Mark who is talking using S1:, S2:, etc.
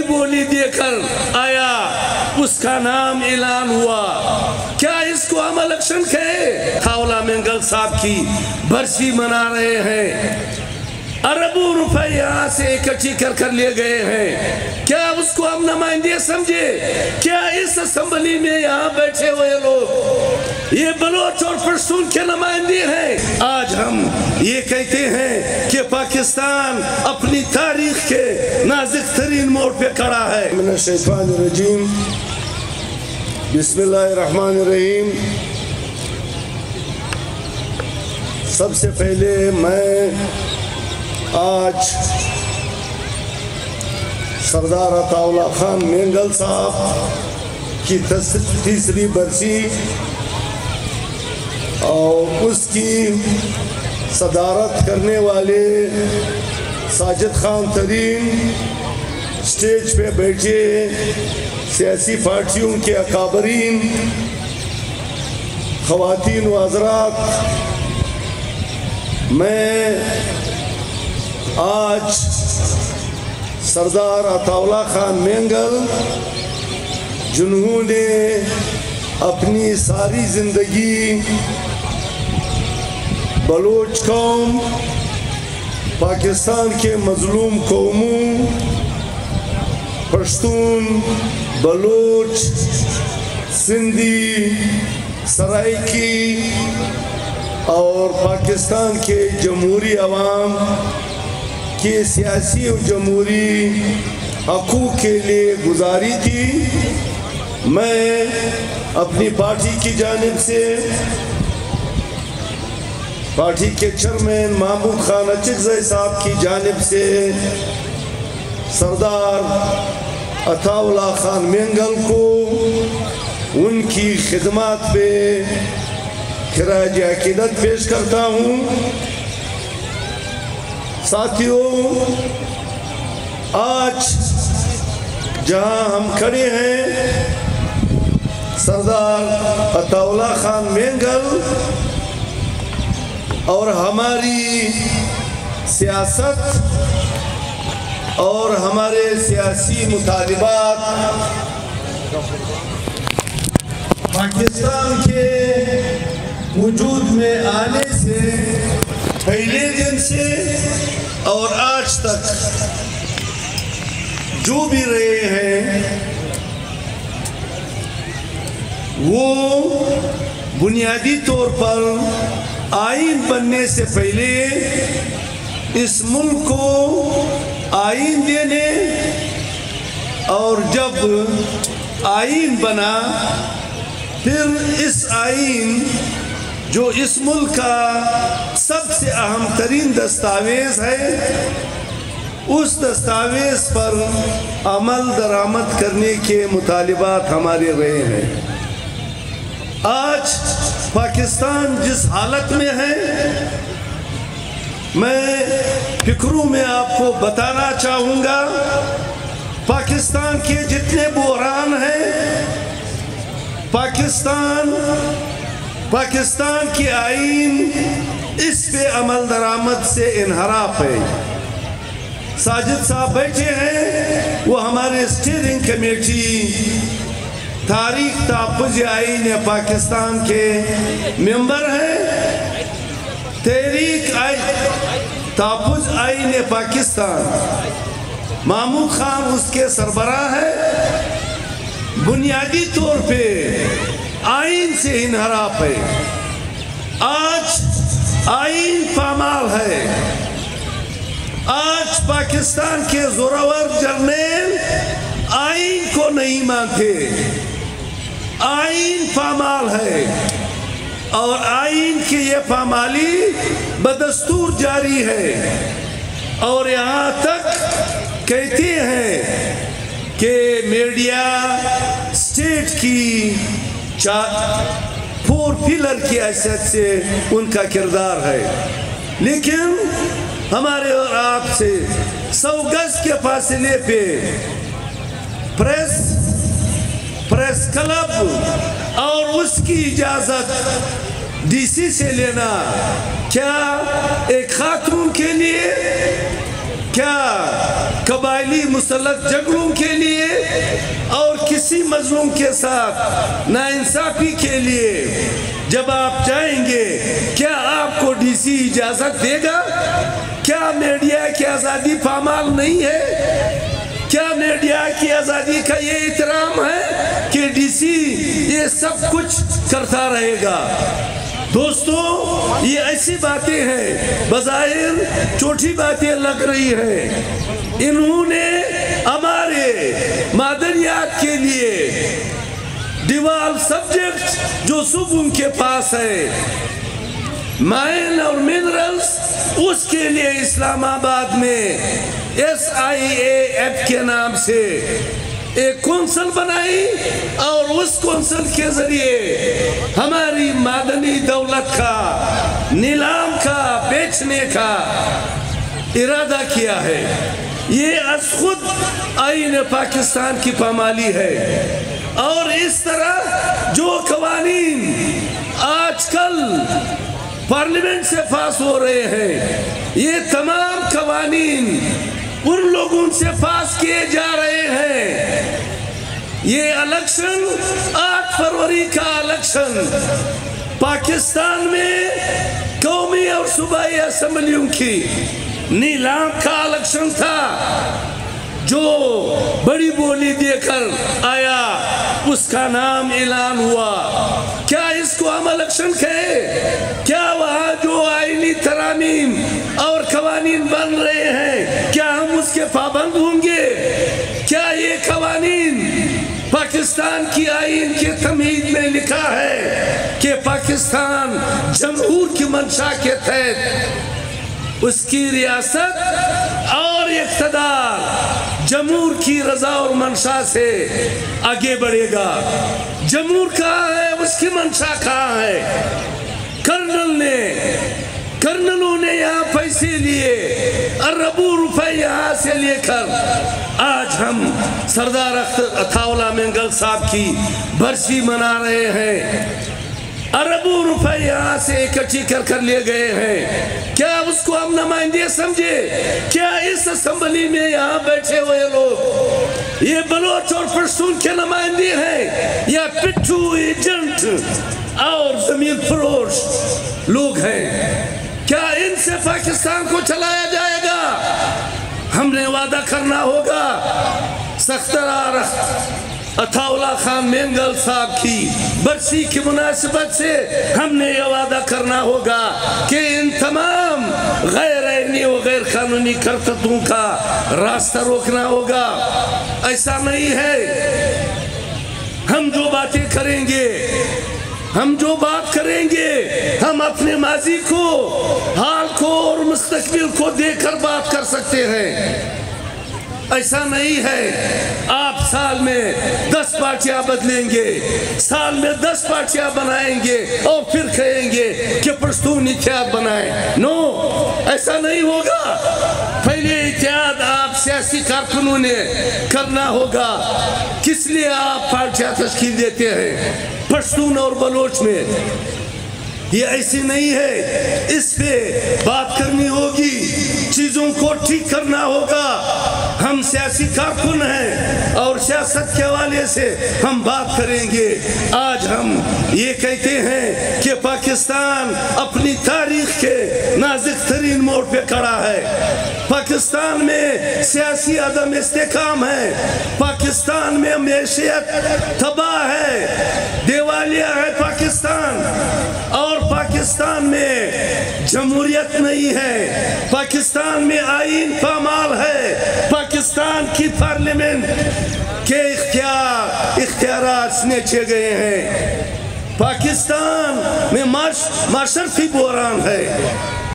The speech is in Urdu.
S1: بولی دے کر آیا، اس کا نام اعلان ہوا۔ کیا اس کو ہم الیکشن کہے؟ تھاولا مینگل صاحب کی برسی منا رہے ہیں، اربوں روپے یہاں سے اکٹھی کر لیے گئے ہیں۔ کیا اس کو ہم نمائندے سمجھے؟ کیا اس اسمبلی میں یہاں بیٹھے ہوئے لوگ یہ بلوچ اور پشتون کے نمائندے ہیں؟ آج ہم یہ کہتے ہیں کہ پاکستان اپنی تاریخ کے نازک ترین موڑ پہ کھڑا ہے۔
S2: من الشیطان الرجیم، بسم اللہ الرحمن الرحیم۔ سب سے پہلے میں آج سردار عطا اللہ خان مینگل صاحب کی تیسری برسی اور اس کی صدارت کرنے والے ساجد خان ترین، سٹیج پہ بیٹھے سیاسی پارٹیوں کے اکابرین، خواتین و حضرات، میں آج سردار عطا اللہ خان مینگل جنہوں نے اپنی ساری زندگی بلوچ قوم، پاکستان کے مظلوم قوموں، پشتون، بلوچ، سندھی، سرائکی اور پاکستان کے جمہوری عوام کے سیاسی و جمہوری حقوق کے لیے گزاری تھی، میں اپنی پارٹی کی جانب سے، پارٹی کے چیئرمین محمود خان اچکزئی صاحب کی جانب سے سردار عطا اللہ خان مینگل کو ان کی خدمات پہ خراج عقیدت پیش کرتا ہوں۔ ساتھیوں، آج جہاں ہم کھڑے ہیں، سردار عطا اللہ خان مینگل اور ہماری سیاست اور ہمارے سیاسی مطالبات پاکستان کے وجود میں آنے سے پہلے دن سے اور آج تک جو بھی رہے ہیں، وہ بنیادی طور پر آئین بننے سے پہلے اس ملک کو آئین دینے، اور جب آئین بنا پھر اس آئین جو اس ملک کا سب سے اہم ترین دستاویز ہے، اس دستاویز پر عمل درآمد کرنے کے مطالبات ہمارے رہے ہیں۔ آج پاکستان جس حالت میں ہے، میں فکروں میں آپ کو بتانا چاہوں گا، پاکستان کے جتنے بحران ہیں، پاکستان کی آئین اس پہ عمل درآمد سے انحراف ہے۔ ساجد صاحب بیٹھے ہیں، وہ ہمارے اسٹیئرنگ کمیٹی تاریخ تحفظ آئین پاکستان کے ممبر ہیں۔ تحریک تحفظ آئین پاکستان، محمود خان اس کے سربراہ ہے۔ بنیادی طور پہ آئین سے انحراف ہے۔ آج آئین پامال ہے۔ آج پاکستان کے زورور جرنیل آئین کو نہیں مانتے۔ آئین پامال ہے اور آئین کی یہ پامالی بدستور جاری ہے، اور یہاں تک کہتے ہیں کہ میڈیا اسٹیٹ کی 4 پلر کی حیثیت سے ان کا کردار ہے، لیکن ہمارے اور آپ سے 100 گز کے فاصلے پہ پریس کلب اور اس کی اجازت ڈی سی سے لینا کیا ایک خاتون کے لیے، کیا قبائلی مسلط جھگڑوں کے لیے
S1: مظلوم کے ساتھ ناانصافی کے لیے جب آپ جائیں گے کیا آپ کو ڈی سی اجازت دے گا؟ کیا میڈیا کی آزادی پامال نہیں ہے؟ کیا میڈیا کی آزادی کا یہ احترام ہے کہ ڈی سی یہ سب کچھ کرتا رہے گا؟ دوستو، یہ ایسی باتیں ہیں بظاہر چھوٹی باتیں لگ رہی ہیں، انہوں نے ہمارے معدنیات کے لیے ڈیوال سبجیکٹ جو صبح ان کے پاس ہے، مائن اور منرلز، اس کے لیے اسلام آباد میں SIAF کے نام سے ایک کونسل بنائی اور اس کونسل کے ذریعے ہماری معدنی دولت کا نیلام کا بیچنے کا ارادہ کیا ہے۔ یہ از خود آئین پاکستان کی پامالی ہے، اور اس طرح جو قوانین آج کل پارلیمنٹ سے پاس ہو رہے ہیں، یہ تمام قوانین ان لوگوں سے پاس کیے جا رہے ہیں۔ یہ الیکشن 8 فروری کا الیکشن پاکستان میں قومی اور صوبائی اسمبلیوں کی نیلام کا الیکشن تھا، جو بڑی بولی دے کر آیا اس کا نام اعلان ہوا۔ کیا اس کو ہم الیکشن کہیں؟ کیا وہاں جو آئینی ترامیم اور قوانین بن رہے ہیں کیا ہم اس کے پابند ہوں گے؟ کیا یہ قوانین پاکستان کی آئین کے تمہید میں لکھا ہے کہ پاکستان جمہور کی منشا کے تحت اس کی ریاست اور اقتدار جمہور کی رضا اور منشا سے آگے بڑھے گا؟ جمہور کہاں ہے؟ اس کی منشا کہاں ہے؟ کرنلوں نے یہاں پیسے لیے، اربوں روپے یہاں سے لے کر آج ہم سردار عطا اللہ مینگل صاحب کی برسی منا رہے ہیں، اربوں روپے یہاں سے اکٹھی کر لے گئے ہیں۔ کیا اس کو ہم نمائندے سمجھے؟ کیا اس اسمبلی میں یہاں بیٹھے ہوئے لوگ یہ بلوچ اور پشتون کے نمائندے ہیں یا پٹھو ایجنٹ اور زمین فروش لوگ ہیں؟ کیا ان سے پاکستان کو چلایا جائے گا؟ ہم نے وعدہ کرنا ہوگا سخترار عطا اللہ خان مینگل صاحب کی برسی کی مناسبت سے ہم نے یہ وعدہ کرنا ہوگا کہ ان تمام غیر آئینی و غیر قانونی کرتوتوں کا راستہ روکنا ہوگا۔ ایسا نہیں ہے ہم جو باتیں کریں گے، ہم جو بات کریں گے، ہم اپنے ماضی کو، حال کو اور مستقبل کو دیکھ کر بات کر سکتے ہیں۔ ایسا نہیں ہے آپ سال میں 10 پارٹیاں بدلیں گے، سال میں 10 پارٹیاں بنائیں گے اور پھر کہیں گے کہ پشتون اتحاد بنائیں۔ نو، ایسا نہیں ہوگا۔ پہلے اتحاد آپ سیاسی کارکنوں نے کرنا ہوگا۔ کس لیے آپ پارٹیاں تشکیل دیتے ہیں پشتون اور بلوچ میں؟ یہ ایسی نہیں ہے، اس پہ بات کرنی ہوگی، چیزوں کو ٹھیک کرنا ہوگا۔ ہم سیاسی کارکن ہیں اور سیاست کے حوالے سے ہم بات کریں گے۔ آج ہم یہ کہتے ہیں کہ پاکستان اپنی تاریخ کے نازک ترین موڑ پہ کھڑا ہے۔ پاکستان میں سیاسی عدم استحکام ہے، پاکستان میں معیشت تباہ ہے، دیوالیہ ہے پاکستان، اور پاکستان میں جمہوریت نہیں ہے، پاکستان میں آئین پامال ہے، پاکستان کی پارلیمنٹ کے اختیارات سنیچے گئے ہیں، پاکستان میں معاشرتی بحران ہے۔